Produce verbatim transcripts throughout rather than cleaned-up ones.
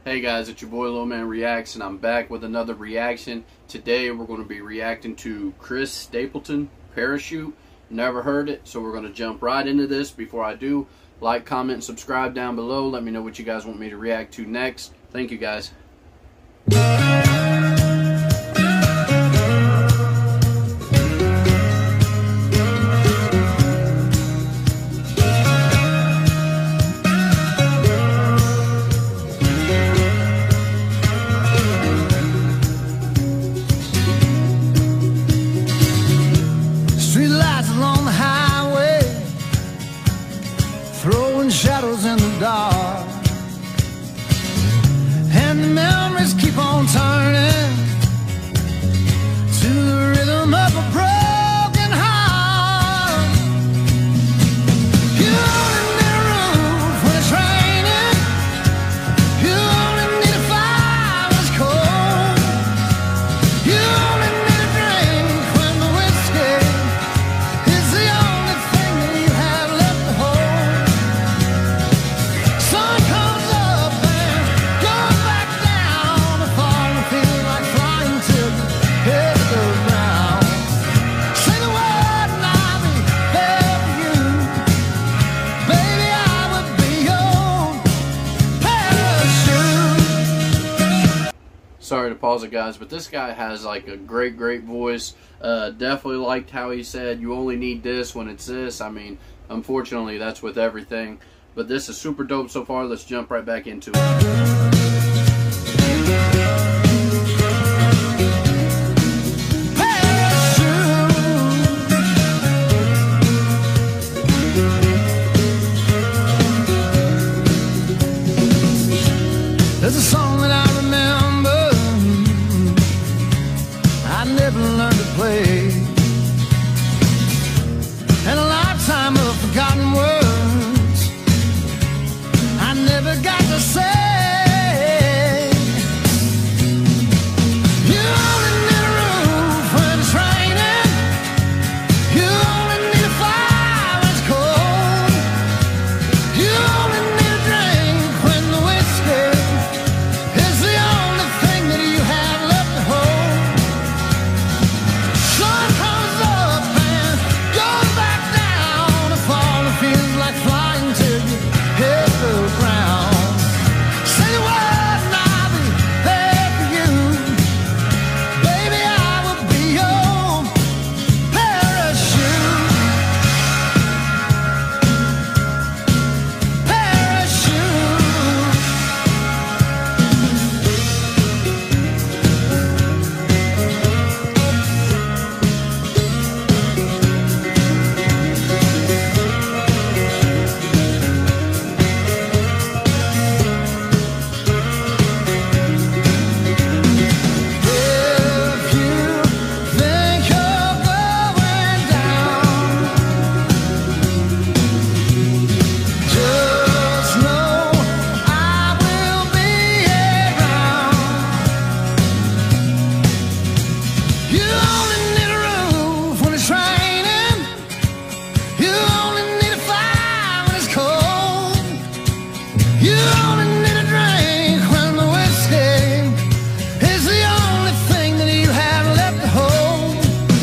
Hey guys, it's your boy Lil Man Reacts, and I'm back with another reaction. Today we're going to be reacting to Chris Stapleton, Parachute. Never heard it, so we're going to jump right into this. Before I do, like, comment, and subscribe down below. Let me know what you guys want me to react to next. Thank you guys. Shadows in the dark, and the memories keep on turning to the rhythm of a broken heart. You only need a roof when it's raining. You only need a fire when it's cold. You only need a drink when the whiskey is the only thing that you have left to hold. Sorry to pause it, guys, but this guy has like a great, great voice. Uh, definitely liked how he said, you only need this when it's this. I mean, unfortunately, that's with everything. But this is super dope so far. Let's jump right back into it. There's a song that I remember I never learned to play, and a lifetime of forgotten words I never got to say. You only need a roof when it's raining. You only need a fire when it's cold. You only need a drink when the whiskey is the only thing that you have left to hold. Sun comes up and goes back down. A fall that feels like flying till you hit the ground. Say the word and I'll be there for you. Baby, I will be your parachute. Parachute. If you think you're going down, just know I will be around. You only need a roof when it's raining. You only need a fire when it's cold. You only need a drink when the whiskey is the only thing that you have left to hold.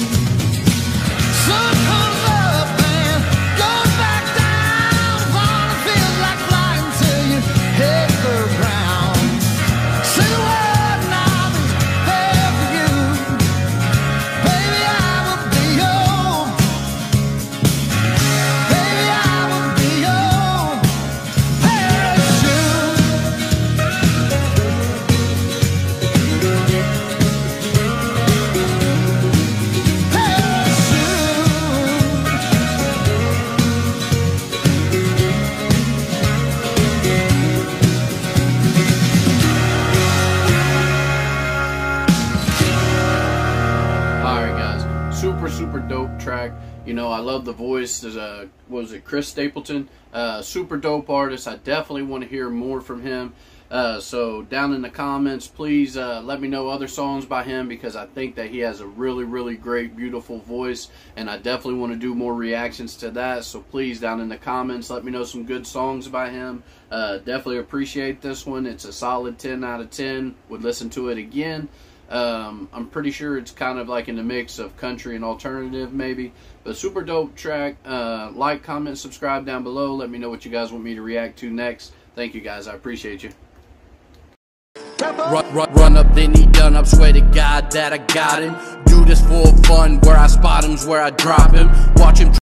Sun comes up and goes back down. Fall that feels like flying till you hit the ground. Say the word and I'll be there for you. Baby, I will be your. Baby, I will be your parachute. Alright guys, super super dope track. You know, I love the voice. There's a, what was it, Chris Stapleton? Uh, super dope artist. I definitely want to hear more from him. Uh, so down in the comments, please uh, let me know other songs by him, because I think that he has a really, really great, beautiful voice, and I definitely want to do more reactions to that. So please, down in the comments, let me know some good songs by him. Uh, definitely appreciate this one. It's a solid ten out of ten. Would listen to it again. Um, I'm pretty sure it's kind of like in the mix of country and alternative maybe, but super dope track. Uh, like, comment, subscribe down below. Let me know what you guys want me to react to next. Thank you guys, I appreciate you. Run, run, run up, then he done up, swear to God that I got him. Do this for fun, where I spot him's where I drop him. Watch him